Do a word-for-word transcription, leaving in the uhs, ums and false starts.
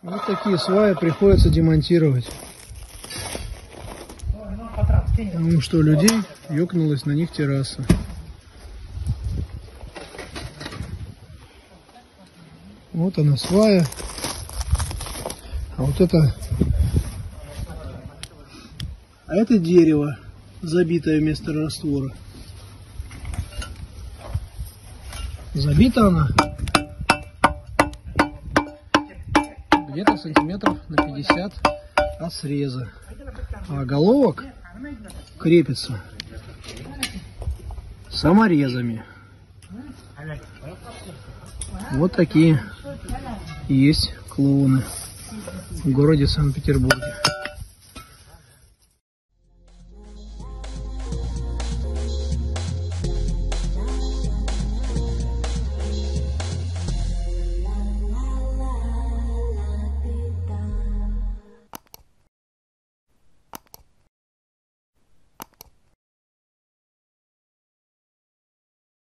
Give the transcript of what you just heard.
Вот такие сваи приходится демонтировать. Потому что у людей ёкнулась на них терраса. Вот она свая. А вот это... А это дерево, забитое вместо раствора. Забита она где-то сантиметров на пятьдесят от среза. А головок крепится саморезами. Вот такие есть клоуны в городе Санкт-Петербурге.